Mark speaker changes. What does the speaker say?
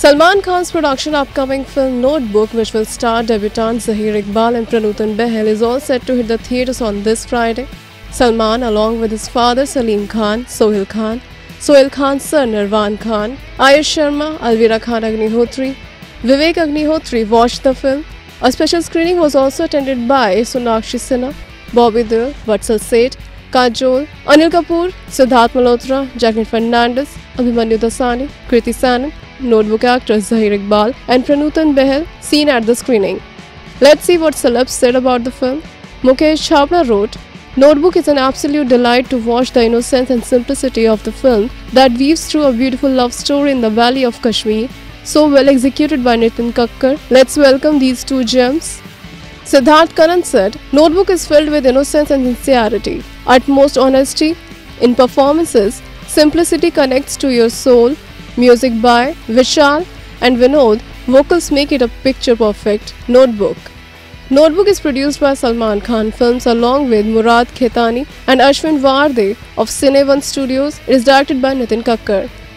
Speaker 1: Salman Khan's production upcoming film Notebook, which will star debutant Zahir Iqbal and Pranutan Behel, is all set to hit the theatres on this Friday. Salman, along with his father Salim Khan, Sohail Khan's son Nirvan Khan, Ayush Sharma, Alvira Khan Agnihotri, Vivek Agnihotri watched the film. A special screening was also attended by Sonakshi Sinha, Bobby Deol, Vatsal Seth, Kajol, Anil Kapoor, Siddharth Malhotra, Jacqueline Fernandez, Abhimanyu Dasani, Kriti Sanon, Notebook actors Zahir Iqbal and Pranutan Behel seen at the screening. Let's see what celebs said about the film. Mukesh Chhabra wrote, "Notebook is an absolute delight to watch the innocence and simplicity of the film that weaves through a beautiful love story in the valley of Kashmir, so well executed by Nitin Kakkar. Let's welcome these two gems." Siddharth Karan said, "Notebook is filled with innocence and sincerity, utmost honesty in performances, simplicity connects to your soul, music by Vishal and Vinod, vocals make it a picture perfect." Notebook is produced by Salman Khan Films along with Murad Khetani and Ashwin Varde of Cine One Studios. It is directed by Nitin Kakkar.